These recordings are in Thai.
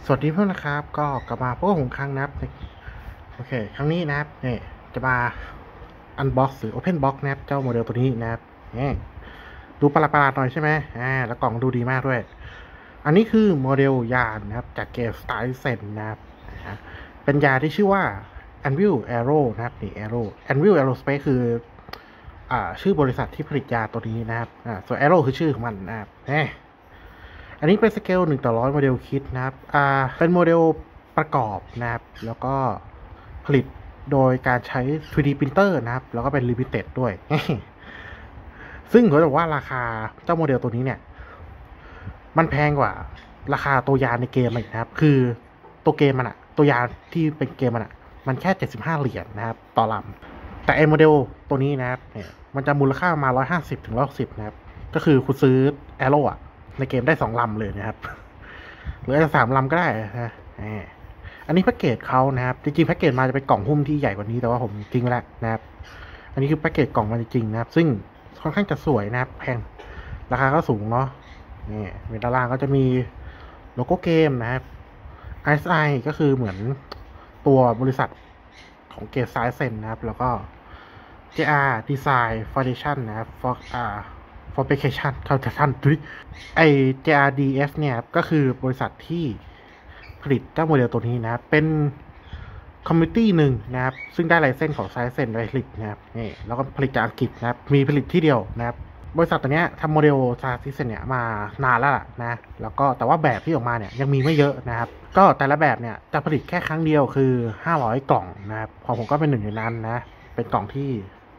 สวัสดีเพื่อนนะครับก็กลับมาพบกับผมครั้งนะครับโอเคครั้งนี้นะครับนี่จะมาอันบ็อกซ์หรือโอเพนบ็อกซ์นะครับเจ้าโมเดลตัวนี้นะครับนี่ดูประหลาดๆหน่อยใช่ไหมแล้วกล่องดูดีมากด้วยอันนี้คือโมเดลยานนะครับจากเกม Star Citizen นะครับเป็นยาที่ชื่อว่า Anvil Aero นะครับนี่ Aero Anvil Aerospace คือชื่อบริษัทที่ผลิตยาตัวนี้นะครับส่วน Aero คือชื่อของมันนะครับอันนี้เป็นสเกล1/100โมเดลคิดนะครับเป็นโมเดลประกอบนะครับแล้วก็ผลิตโดยการใช้ 3D printer นะครับแล้วก็เป็น limited ด้วย ซึ่งเขาบอกว่าราคาเจ้าโมเดลตัวนี้เนี่ยมันแพงกว่าราคาตัวยานในเกมอีกนะครับคือตัวเกมมันตัวยานที่เป็นเกมมันแค่75 เหรียญนะครับต่อลำแต่ไอโมเดลตัวนี้นะครับเนี่ยมันจะมูลค่ามา150 ถึง 160นะครับก็คือคุณซื้อ Aero ในเกมได้2 ลำเลยนะครับหรืออาจจะ3 ลำก็ได้นะอันนี้แพ็กเกจเขานะครับจริงๆแพ็กเกจมาจะเป็นกล่องหุ้มที่ใหญ่กว่านี้แต่ว่าผมทิ้งไปแล้วนะครับอันนี้คือแพ็กเกจกล่องมันจริงๆนะครับซึ่งค่อนข้างจะสวยนะครับแพงราคาก็สูงเนาะนี่ด้านล่างก็จะมีโลโก้เกมนะครับ ISI ก็คือเหมือนตัวบริษัทของเกมไซเซนนะครับแล้วก็ JR Design Foundation นะครับ Fabrication เขาจะท่านไอ JRDF เนี่ยก็คือบริษัทที่ผลิตเจ้าโมเดลตัวนี้นะครับเป็นคอมมิตี้หนึ่งนะครับซึ่งได้ไลเซนส์ของไซเซนไว้ผลิตนะครับนี่แล้วก็ผลิตจากอังกฤษนะครับมีผลิตที่เดียวนะครับบริษัทตัวนี้ทำโมเดลไซเซนเนี่ยมานานแล้วล่ะนะแล้วก็แต่ว่าแบบที่ออกมาเนี่ยยังมีไม่เยอะนะครับก็แต่ละแบบเนี่ยจะผลิตแค่ครั้งเดียวคือ500 กล่องนะครับของผมก็เป็นหนึ่งในนั้นนะเป็นกล่องที่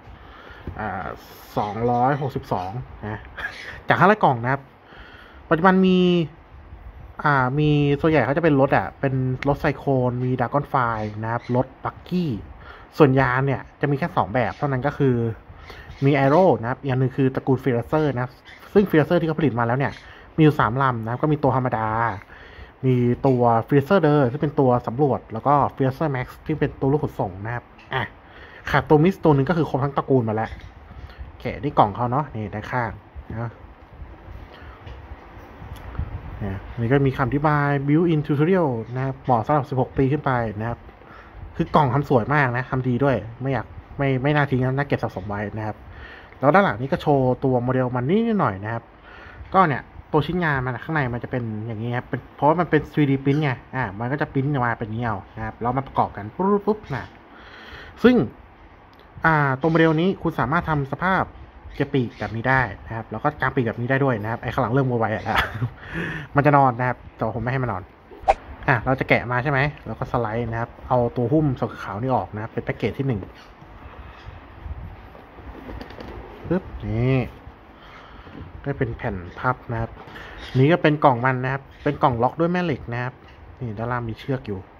262นะจาก500 กล่องนะครับปัจจุบันมีส่วนใหญ่เขาจะเป็นรถเป็นรถไซโคลนมีดากอนไฟนะครับรถบักกี้ส่วนยานเนี่ยจะมีแค่2แบบเท่านั้นก็คือมีไอโร่นะครับอย่างหนึ่งคือตระกูลฟิลเซอร์นะซึ่งฟิลเซอร์ที่เขาผลิตมาแล้วเนี่ยมีอยู่3 ลำนะครับก็มีตัวธรรมดามีตัวฟิลเซอร์เดอร์ที่เป็นตัวสำรวจแล้วก็ฟิลเซอร์แม็กซ์ที่เป็นตัวลูกขนส่งนะครับขาดตัวมิสตัวหนึ่งก็คือครบทั้งตระกูลมาแล้วแกะที่กล่องเขาเนาะนี่ด้านข้างนะนี่ก็มีคำอธิบาย built-in tutorial นะครับเหมาะสำหรับ16 ปีขึ้นไปนะครับคือกล่องทำสวยมากนะทำดีด้วยไม่อยากไม่น่าทิ้งน่าเก็บสะสมไว้นะครับแล้วด้านหลังนี้ก็โชว์ตัวโมเดลมันนิดหน่อยนะครับก็เนี่ยตัวชิ้นงานมันข้างในมันจะเป็นอย่างนี้ครับเป็นเพราะว่ามันเป็น 3D print ไงมันก็จะพิมพ์มาเป็นนี้เอานะครับแล้วมาประกอบกันปุ๊บนะซึ่งตัวโมเดลนี้คุณสามารถทำสภาพเก็บปีกแบบนี้ได้นะครับแล้วก็กางปีกแบบนี้ได้ด้วยนะครับไอ้ข้างหลังเริ่มโมไวมันจะนอนนะครับแต่ผมไม่ให้มันนอนเราจะแกะมาใช่ไหมแล้วก็สไลด์นะครับเอาตัวหุ้มสีขาวนี่ออกนะครับเป็นแพ็กเกจที่1ปึ๊บนี่ก็เป็นแผ่นพับนะครับนี้ก็เป็นกล่องมันนะครับเป็นกล่องล็อกด้วยแม่เหล็กนะครับนี่ด้านล่างมีเชือกอยู่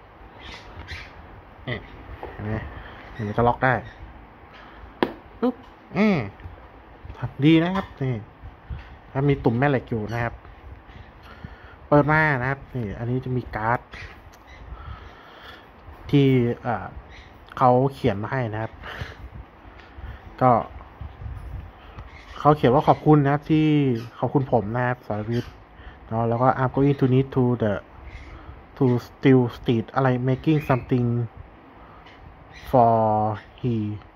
เห็นไหมมันจะล็อกได้ปึ๊บดีนะครับนี่แล้วมีตุ่มแม่เหล็กอยู่นะครับเปิดมานะครับนี่อันนี้จะมีการ์ดที่เขาเขียนมาให้นะครับก็เขาเขียนว่าขอบคุณนะครับที่ขอบคุณผมนะครับสรวิทย์เนาะแล้วก็ I'm going to need to still state อะไร making something for he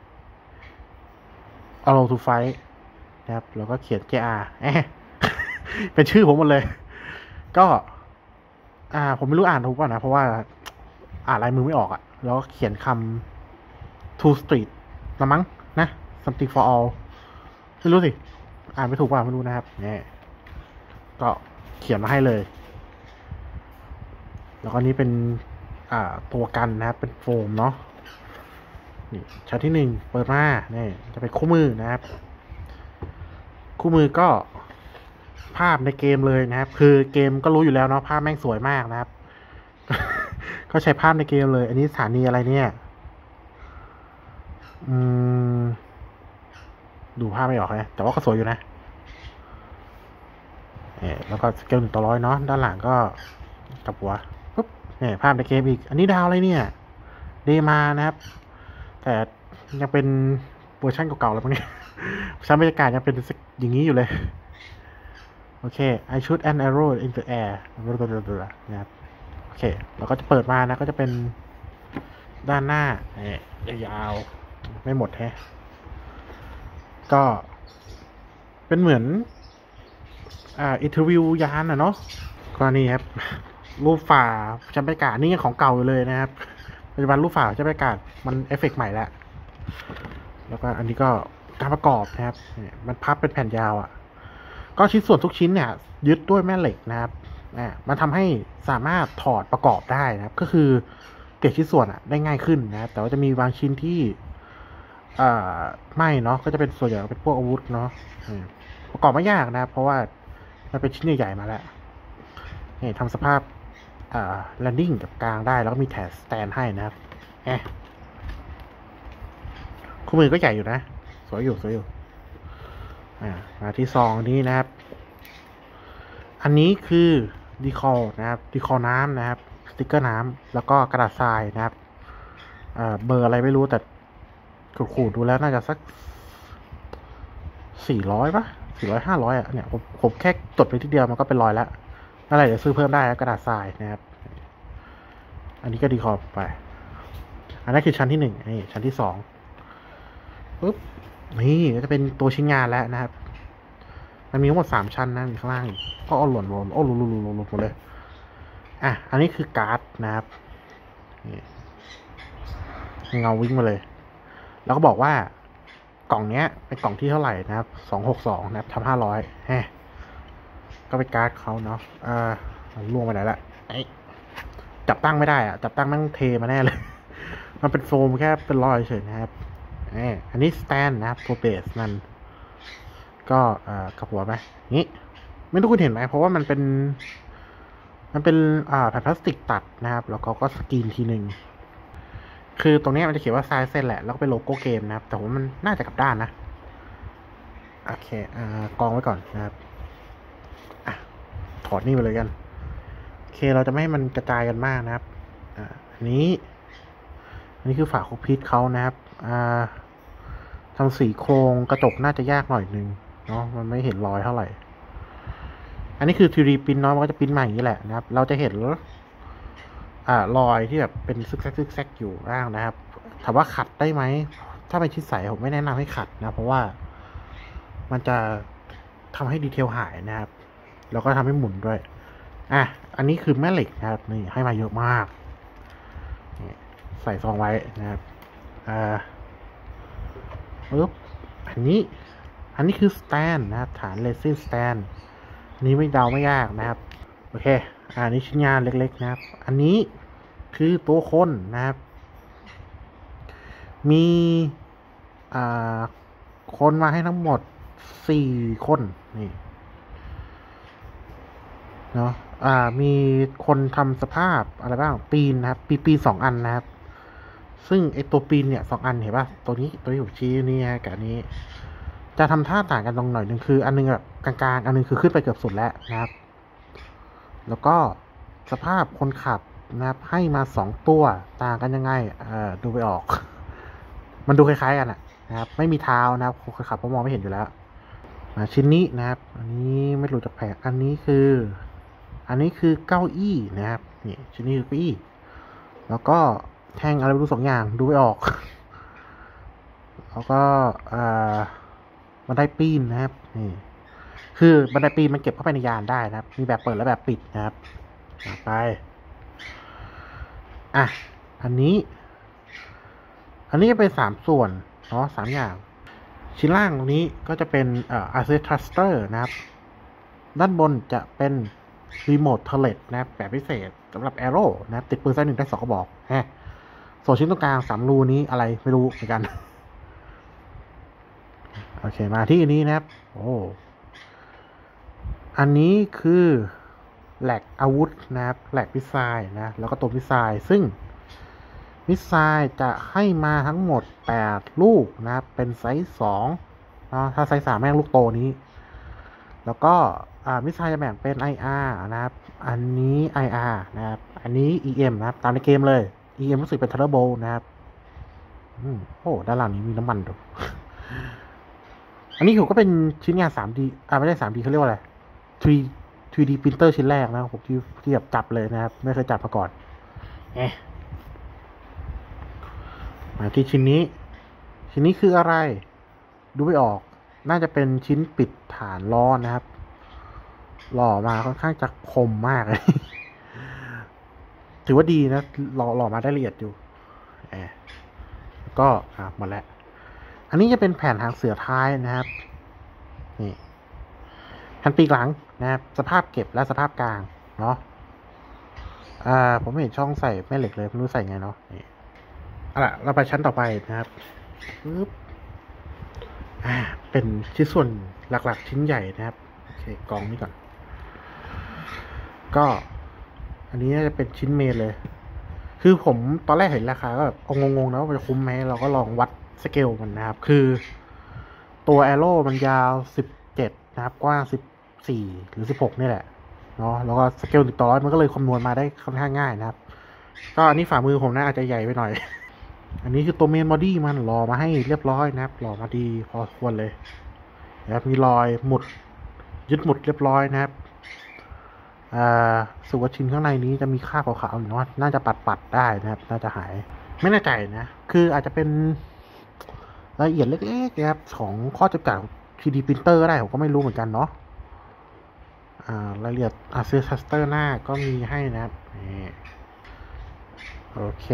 allow to fight นะครับแล้วก็เขียน JR เป็นชื่อผมหมดเลยก็ผมไม่รู้อ่านถูกป่ะนะเพราะว่าอ่านลายมือไม่ออกแล้วเขียนคำ to street ละมั้งนะ something for all ไม่รู้สิอ่านไม่ถูกป่ะไม่รู้นะครับเนี่ยก็เขียนมาให้เลยแล้วก็นี้เป็นตัวกันนะครับเป็นโฟมเนาะนี่ชั้นที่1เปิดมาเนี่ยจะเป็นคู่มือนะครับคู่มือก็ภาพในเกมเลยนะครับคือเกมก็รู้อยู่แล้วเนาะภาพแม่งสวยมากนะครับ ก็ใช้ภาพในเกมเลยอันนี้สถานีอะไรเนี่ยดูภาพไม่ออกเลยแต่ว่าก็สวยอยู่นะแล้วก็สเกล1/100เนาะด้านหลังก็กับหัวปุ๊บภาพในเกมอีกอันนี้ดาวอะไรเนี่ยเดมานะครับแต่ยังเป็นเวอร์ชันเก่าๆแล้วมั้งเนี่ยชั้นบรรยากาศยังเป็นอย่างนี้อยู่เลยโอเค I shoot an arrow in the air นะครับเคเราก็จะเปิดมานะก็จะเป็นด้านหน้าเนี่ยยาวๆไม่หมดแฮะก็เป็นเหมือนอินเทอร์วิวยานเนาะก็นี่ครับรูปฝ่าชั้นบรรยากาศนี่ยังของเก่าอยู่เลยนะครับปัจจุบันรูปฝ่าชั้นบรรยากาศมันเอฟเฟกต์ใหม่แล้วแล้วก็อันนี้ก็การประกอบนะครับมันพับเป็นแผ่นยาวก็ชิ้นส่วนทุกชิ้นเนี่ยยึดด้วยแม่เหล็กนะครับมันทำให้สามารถถอดประกอบได้นะครับก็คือเก็บชิ้นส่วนได้ง่ายขึ้นนะครับแต่ว่าจะมีบางชิ้นที่ไม่เนาะก็จะเป็นส่วนใหญ่เป็นพวกอาวุธเนาะประกอบไม่ยากนะครับเพราะว่ามันเป็นชิ้นใหญ่ๆมาแล้วนี่ทำสภาพแลนดิ้งกับกลางได้แล้วก็มีแถบสแตนให้นะครับคู่มือก็ใหญ่อยู่นะสวยอยู่มาที่ซองนี้นะครับอันนี้คือดีคอลนะครับดีคอลน้ำนะครับสติกเกอร์น้ำแล้วก็กระดาษทรายนะครับเบอร์อะไรไม่รู้แต่ขูดดูแล้วน่าจะสัก400ป่ะ400-500เนี่ยผมแค่จดไปทีเดียวมันก็เป็น100แล้วนั่นแหละเดี๋ยวซื้อเพิ่มได้กระดาษทรายนะครับอันนี้ก็ดีคอลไปอันนั้นคือชั้นที่1นี่ชั้นที่2ปุ๊บนี่ก็จะเป็นตัวชิ้นงานแล้วนะครับมันมีทั้งหมด3ชั้นนะมีข้างล่างก็หล่นหมดเลยอันนี้คือการ์ดนะครับเงาวิ่งมาเลยแล้วก็บอกว่ากล่องเนี้ยเป็นกล่องที่เท่าไหร่นะครับ262นะครับทำ500ก็เป็นการ์ดเขาเนาะล่วงไปไหนละจับตั้งไม่ได้จับตั้งนั่งเทมาแน่เลย มันเป็นโฟมแค่เป็นรอยเฉยนะครับอันนี้สแตนนะครับตัวเบสมันก็กับหัวไหมนี่ไม่รู้คุณเห็นไหมเพราะว่ามันเป็นแผ่นพลาสติกตัดนะครับแล้วก็สกรีนทีหนึ่งคือตรงนี้มันจะเขียนว่าไซส์เส้นแหละแล้วก็เป็นโลโก้เกมนะครับแต่ผมมันน่าจะกลับด้านนะโอเคกองไว้ก่อนนะครับถอดนี่ไปเลยกันโอเคเราจะไม่ให้มันกระจายกันมากนะครับอันนี้คือฝาคุกพิษเขานะครับทำสีโครงกระจกน่าจะยากหน่อยนึงเนาะมันไม่เห็นรอยเท่าไหร่อันนี้คือ 3D พิมพ์เนาะมันก็จะพิมพ์มาอย่างนี้แหละนะครับเราจะเห็นรอยที่แบบเป็นซึกแซกอยู่บ้างนะครับถามว่าขัดได้ไหมถ้าเป็นชิ้นใสผมไม่แนะนำให้ขัดนะเพราะว่ามันจะทำให้ดีเทลหายนะครับแล้วก็ทำให้หมุนด้วยอันนี้คือแม่เหล็กนะครับนี่ให้มาเยอะมากใส่ซองไว้นะครับปึ๊บอันนี้คือสแตนนะครับฐานเรซินสแตนนี้ไม่เดาไม่ยากนะครับโอเคอันนี้ชิ้นงานเล็กๆนะครับอันนี้คือตัวคนนะครับมีคนมาให้ทั้งหมด4คนนี่เนาะมีคนทำสภาพอะไรบ้างปีนนะครับปีน2 อันนะครับซึ่งไอตัวปีนเนี่ย2 อันเห็นป่ะตัวนี้ผมชี้นี่ฮะกับอันนี้จะทำท่าต่างกันตรงหน่อยหนึ่งคืออันนึงแบบกลางๆอันนึงคือขึ้นไปเกือบสุดแล้วนะครับแล้วก็สภาพคนขับนะครับให้มา2 ตัวต่างกันยังไงดูไปออก มันดูคล้ายๆกันนะครับไม่มีเท้านะครับคนขับก็มองไม่เห็นอยู่แล้วชิ้นนี้นะครับอันนี้ไม่รู้จะแผงอันนี้คือเก้าอี้นะครับนี่ชิ้นนี้คือเก้าอี้แล้วก็แท่งอะไรไม่รู้2 อย่างดูไม่ออก แล้วก็บันไดปีนนะครับนี่คือบันไดปีนมันเก็บเข้าไปในยานได้นะครับมีแบบเปิดและแบบปิดนะครับไปอันนี้จะเป็น3 ส่วนเนาะ3 อย่างชิ้นล่างตรงนี้ก็จะเป็นasset thruster นะครับด้านบนจะเป็นรีโมทเทเลตนะครับแบบพิเศษสำหรับ Arrow นะครับติดปืนไซส์1ได้2 กระบอกส่วนชิ้นตรงกลาง3 รูนี้อะไรไม่รู้เหมือนกันโอเคมาที่อันนี้นะครับอันนี้คือแหลกอาวุธนะครับแหลกมิสไซล์นะแล้วก็ตัวมิสไซล์ซึ่งมิสไซล์จะให้มาทั้งหมด8 ลูกนะครับเป็นไซส์2เนาะถ้าไซส์3แม่งลูกโตนี้แล้วก็มิสไซล์จะแบ่งเป็น IR นะครับอันนี้ IR นะครับอันนี้ EM นะครับตามในเกมเลย EM รู้สึกเป็น Turbo นะครับด้านหลังนี้มีน้ำมันดูอันนี้ก็เป็นชิ้นงาน 3D ไม่ได้ 3D เขาเรียกว่าอะไร 3D printer ชิ้นแรกนะผมที่แบบจับเลยนะครับไม่เคยจับมาก่อนมาที่ชิ้นนี้คืออะไรดูไม่ออกน่าจะเป็นชิ้นปิดฐานล้อนะครับหล่อมาค่อนข้างจะคมมากเลย ถือว่าดีนะหล่อมาได้ละเอียดอยู่ก็หมดแล้วอันนี้จะเป็นแผ่นหางเสือท้ายนะครับนี่แผ่นปีกหลังนะครับสภาพเก็บและสภาพกลางเนาะผมไม่เห็นช่องใส่แม่เหล็กเลยไม่รู้ใส่ไงเนาะนี่เอาล่ะเราไปชั้นต่อไปนะครับปึ๊บเป็นชิ้นส่วนหลักๆชิ้นใหญ่นะครับโอเคกองนี้ก่อนก็อันนี้น่าจะเป็นชิ้นเมนเลยคือผมตอนแรกเห็นราคาก็แบบงงๆนะว่ามันจะคุ้มไหมเราก็ลองวัดสเกลมันนะครับคือตัวแอโร่มันยาว17นะครับกว้าง14หรือ16นี่แหละเนาะแล้วก็สเกล1/100มันก็เลยคำนวณมาได้ค่อนข้างง่ายนะครับก็อันนี้ฝ่ามือผมนะอาจจะใหญ่ไปหน่อย อันนี้คือตัวเมนบอดี้มันหล่อมาให้เรียบร้อยนะครับหล่อมาดีพอควรเลยนะครับมีรอยหมุดยึดหมุดเรียบร้อยนะครับส่วนชิ้นข้างในนี้จะมีคราบขาวๆอยู่เนาะน่าจะปัดได้นะครับน่าจะหายไม่แน่ใจนะคืออาจจะเป็นรายละเอียดเล็กๆนะครับของข้อจำกัด 3D printer ก็ได้ผมก็ไม่รู้เหมือนกันเนาะรายละเอียดเซอร์คัสเตอร์หน้าก็มีให้นะครับนี่โอเค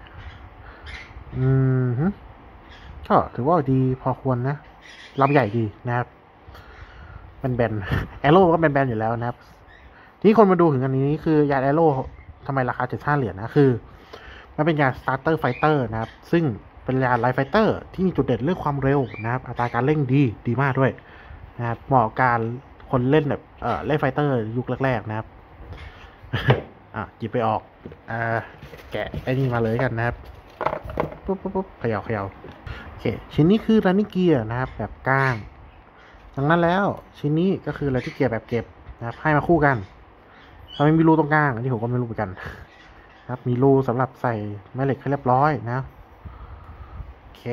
ก็ถือว่าดีพอควรนะลำใหญ่ดีนะครับเป็นแบนแอโร่ก็เป็นแบนอยู่แล้วนะครับที่คนมาดูถึงอันนี้คือยาแอโร่ทำไมราคา75 เหรียญนะคือมันเป็นยาสตาร์เตอร์ไฟเตอร์นะครับซึ่งเป็นยาไลฟ์ไฟเตอร์ที่มีจุดเด่นเรื่องความเร็วนะครับอัตราการเร่งดีมากด้วยนะครับเหมาะการคนเล่นแบบเล่นไฟเตอร์ยุคแรกๆนะครับหยิบไปออกแกะไอ้นี่มาเลยกันนะครับปุ๊บเขย่าโอเคชิ้นนี้คือรันนิ่งเกียร์นะครับแบบก้างดังนั้นแล้วชิ้นนี้ก็คือรันนิ่งเกียร์แบบเก็บนะครับให้มาคู่กันทำไมมีรูตรงกลางอันนี้ผมก็ไม่รู้เหมือนกันครับมีรูสำหรับใส่แม่เหล็กให้เรียบร้อยนะโอเค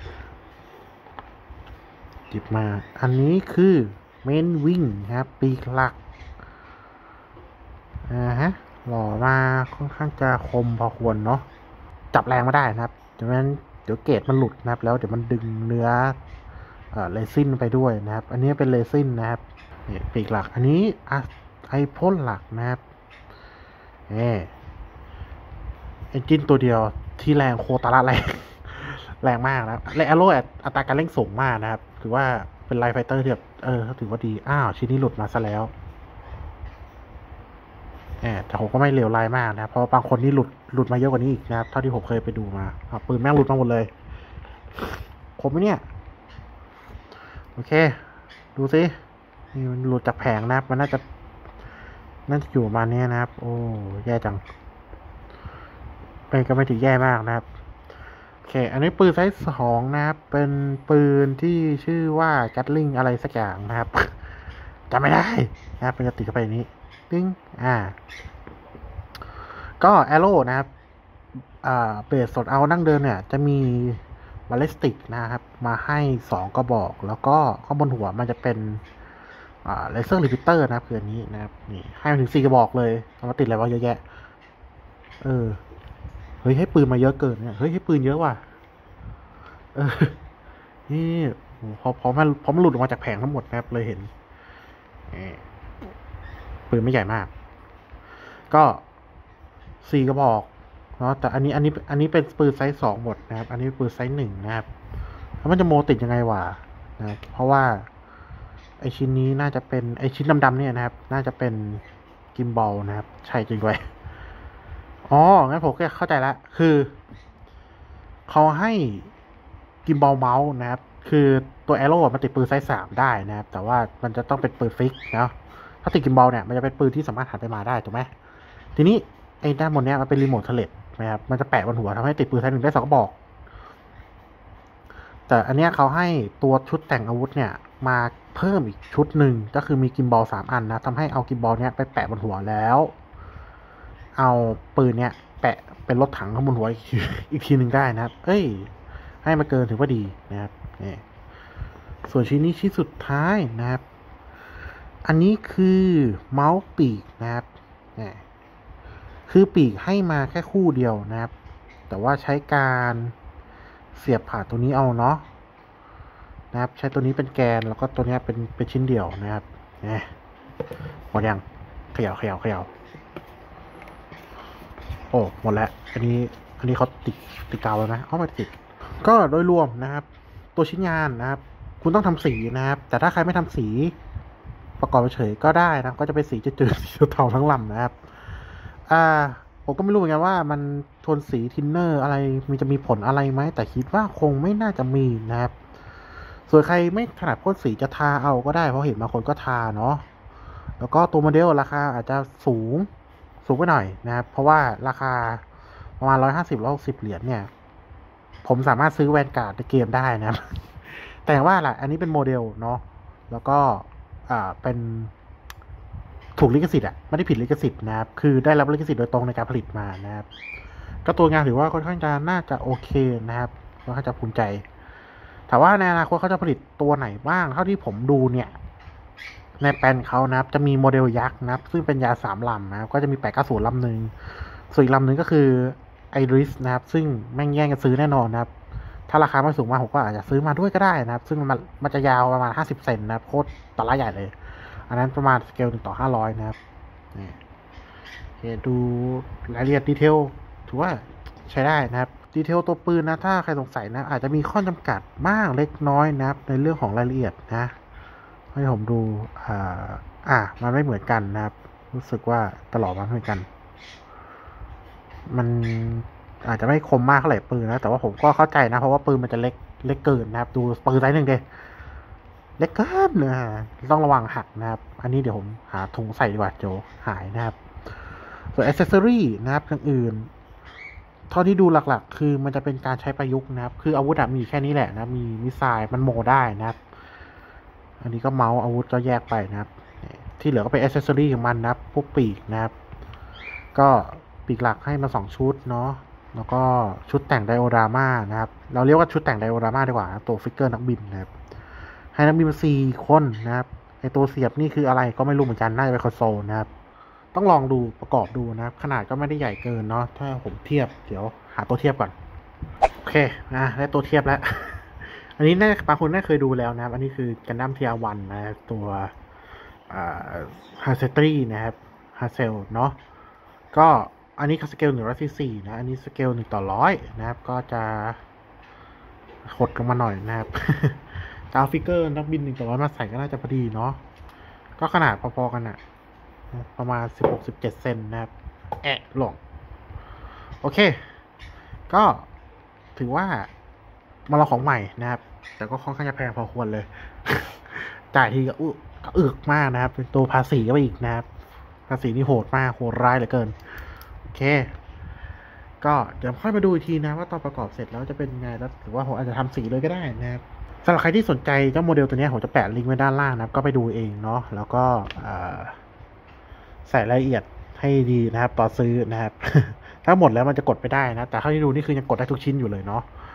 หยิบมาอันนี้คือเมนวิงครับปีกหลักหล่อมาค่อนข้างจะคมพอควรเนาะจับแรงไม่ได้นะครับดังนั้นเดี๋ยวเกรดมันหลุดนะครับแล้วเดี๋ยวมันดึงเนื้อเรซินไปด้วยนะครับอันนี้เป็นเรซินนะครับนี่ปีกหลักอันนี้ไอพ่นหลักนะครับเอนจินตัวเดียวที่แรงโคตรละแรงมากนะครับและแอโร่อัตราการเร่งสูงมากนะครับถือว่าเป็นไลฟ์ไฟเตอร์ที่แบบถือว่าดีชิ้นนี้หลุดมาซะแล้วแต่ผมก็ไม่เลวร้ายมากนะครับเพราะบางคนนี่หลุดมาเยอะกว่านี้อีกนะครับเท่าที่ผมเคยไปดูมาปืนแม่งหลุดมาหมดเลยคมไหมเนี่ยโอเคดูสินี่มันหลุดจากแผงนะครับมันน่าจะอยู่ประมาณนี้นะครับโอ้แย่จังก็ไม่ถึงแย่มากนะครับโอเคอันนี้ปืนไซส์2นะครับเป็นปืนที่ชื่อว่าแกตลิงอะไรสักอย่างนะครับจำไม่ได้นะครับเป็นกระติกเข้าไปนี้ตึ้งก็แอโร่นะครับเบสสดเอานั่งเดินเนี่ยจะมีบาลิสติกนะครับมาให้2 กระบอกแล้วก็ข้างบนหัวมันจะเป็นเลเซอร์รีพิเตอร์นะครับคืออันนี้นะครับนี่ให้ถึง4 กระบอกเลยเอามาติดอะไรวะเยอะแยะเฮ้ยให้ปืนมาเยอะเกินเนี่ยเฮ้ยให้ปืนเยอะว่ะนี่พอมันหลุดออกมาจากแผงทั้งหมดนะครับเลยเห็นปืนไม่ใหญ่มากก็4 กระบอกเนาะแต่อันนี้เป็นปืนไซส์2หมดนะครับอันนี้ปืนไซส์1นะครับแล้วมันจะโมติดยังไงวะนะเพราะว่าไอชิ้นนี้น่าจะเป็นไอชิ้นดำๆเนี่ยนะครับน่าจะเป็นกิมบอลนะครับใช่จริงด้วยงั้นผมก็เข้าใจแล้วคือเขาให้กิมบอลเมาส์นะครับคือตัวแอโร่มันติดปืนไซส์3ได้นะครับแต่ว่ามันจะต้องเป็นปืนฟิกนะถ้าติดกิมบอลเนี่ยมันจะเป็นปืนที่สามารถหันไปมาได้ถูกไหมทีนี้ไอ้ด้านบนเนี้ยมันเป็นรีโมทเทเลตนะครับมันจะแปะบนหัวทำให้ติดปืนไซส์1ได้2 กระบอกแต่อันเนี้ยเขาให้ตัวชุดแต่งอาวุธเนี่ยมาเพิ่มอีกชุดหนึ่งก็คือมีกิมบอล3 อันนะทำให้เอากิมบอลเนี้ยไปแปะบนหัวแล้วเอาปืนเนี้ยแปะเป็นรถถังข้างบนหัวอีกทีหนึ่งได้นะครับให้มาเกินถือว่าดีนะครับนี่ส่วนชิ้นนี้ชิ้นสุดท้ายนะครับอันนี้คือเมาส์ปีกนะครับเนี่ยคือปีกให้มาแค่คู่เดียวนะครับแต่ว่าใช้การเสียบผ่านตัวนี้เอาเนาะนะครับใช้ตัวนี้เป็นแกนแล้วก็ตัวนี้เป็นชิ้นเดียวนะครับเนี่ยหมดยังเขย่าโอ้หมดแล้วอันนี้เขาติดกาวไว้ไหมไม่ติดก็โดยรวมนะครับตัวชิ้นงานนะครับคุณต้องทำสีนะครับแต่ถ้าใครไม่ทำสีประกอบเฉยก็ได้นะก็จะเป็นสีจืดๆสีเทาทั้งลำนะครับผมก็ไม่รู้เหมือนกันว่ามันโทนสีทินเนอร์อะไรมันจะมีผลอะไรไหมแต่คิดว่าคงไม่น่าจะมีนะครับส่วนใครไม่ถนัดพ่นสีจะทาเอาก็ได้เพราะเห็นบางคนก็ทาเนาะแล้วก็ตัวโมเดลราคาอาจจะสูงไปหน่อยนะครับเพราะว่าราคาประมาณ150-160เหรียญเนี่ยผมสามารถซื้อแวนการ์ดในเกมได้นะครับแต่ว่าล่ะอันนี้เป็นโมเดลเนาะแล้วก็เป็นถูกลิขสิทธิ์ไม่ได้ผิดลิขสิทธิ์นะครับคือได้รับลิขสิทธิ์โดยตรงในการผลิตมานะครับก็ตัวงานถือว่าค่อนข้างจะน่าจะโอเคนะครับค่อนข้างจะภูมิใจแต่ว่าในอนาคตเขาจะผลิตตัวไหนบ้างเท่าที่ผมดูเนี่ยในแปลนเขานะครับจะมีโมเดลยักษ์นะครับซึ่งเป็นยา3 ลำนะครับก็จะมี890 ลำหนึ่งส่วนอีกลำหนึ่งก็คือไอริสนะครับซึ่งแม่งแย่งกันซื้อแน่นอนนะครับถ้าราคาไม่สูงมากผมก็อาจจะซื้อมาด้วยก็ได้นะครับซึ่งมันจะยาวประมาณ50 เซนนะครับโคตรตลาดใหญ่เลยอันนั้นประมาณสเกล1:500นะครับนี่ดูรายละเอียดดีเทลถือว่าใช้ได้นะครับดีเทลตัวปืนนะถ้าใครสงสัยนะอาจจะมีข้อจำกัดมากเล็กน้อยนะครับในเรื่องของรายละเอียดนะให้ผมดูมันไม่เหมือนกันนะครับรู้สึกว่าตลอดมันเหมือนกันมันอาจจะไม่คมมากเท่าไหร่ปืนนะแต่ว่าผมก็เข้าใจนะเพราะว่าปืนมันจะเล็กเกินนะครับดูปืนไซส์หนึ่งเดีเล็กเกินนะต้องระวังหักนะครับอันนี้เดี๋ยวผมหาถุงใส่ดีกว่าโจหายนะครับส่วนอ c เซสซอรี่นะครับอย่างอื่นเท่าที่ดูหลักๆคือมันจะเป็นการใช้ประยุกต์นะครับคืออาวุธมีแค่นี้แหละนะมีมิสไซล์มันโมได้นะครับอันนี้ก็เมาส์อาวุธก็แยกไปนะครับที่เหลือก็เป็นอ c เซสซอรี่ของมันนะครับพวกปีกนะครับก็ปีกหลักให้มา2 ชุดเนาะแล้วก็ชุดแต่งไดโอรามานะครับเราเรียกว่าชุดแต่งไดโอรามาดีกว่าตัวฟิกเกอร์นักบินนะครับให้นักบินมา4 คนนะครับไอตัวเสียบนี่คืออะไรก็ไม่รู้เหมือนกันน่าจะเป็นคอนโซลนะครับต้องลองดูประกอบดูนะครับขนาดก็ไม่ได้ใหญ่เกินเนาะถ้าผมเทียบเดี๋ยวหาตัวเทียบก่อนโอเคได้ตัวเทียบแล้ว อันนี้บางคนน่าเคยดูแล้วนะครับอันนี้คือกันดั้ม TR1 นะครับตัวฮาเซตรีนะครับฮาเซลเนาะก็อันนี้สเกล144นะอันนี้สเกล1:100นะครับก็จะหดลงมาหน่อยนะครับกาวฟิกเกอร์นักบิน1:100มาใส่ก็น่าจะพอดีเนาะก็ขนาดพอๆกันอะประมาณ16-17 เซนนะครับลงโอเคก็ถือว่ามาลองของใหม่นะครับแต่ก็ค่อนข้างจะแพงพอควรเลย จ่ายทีก็อึกมากนะครับเป็นตัวภาษีก็ไปอีกนะครับภาษีนี่โหดมากโหดร้ายเหลือเกินโอเคก็เดี๋ยวค่อยมาดูอีกทีนะว่าตอนประกอบเสร็จแล้วจะเป็นไงแล้วหรือว่าผมอาจจะทำสีเลยก็ได้นะครับสำหรับใครที่สนใจเจ้าโมเดลตัวนี้ผมจะแปะลิงก์ไว้ด้านล่างนะครับก็ไปดูเองเนาะแล้วก็ใส่รายละเอียดให้ดีนะครับต่อซื้อนะครับ ถ้าหมดแล้วมันจะกดไม่ได้นะแต่เท่าที่ดูนี่คือยังกดได้ทุกชิ้นอยู่เลยเนาะ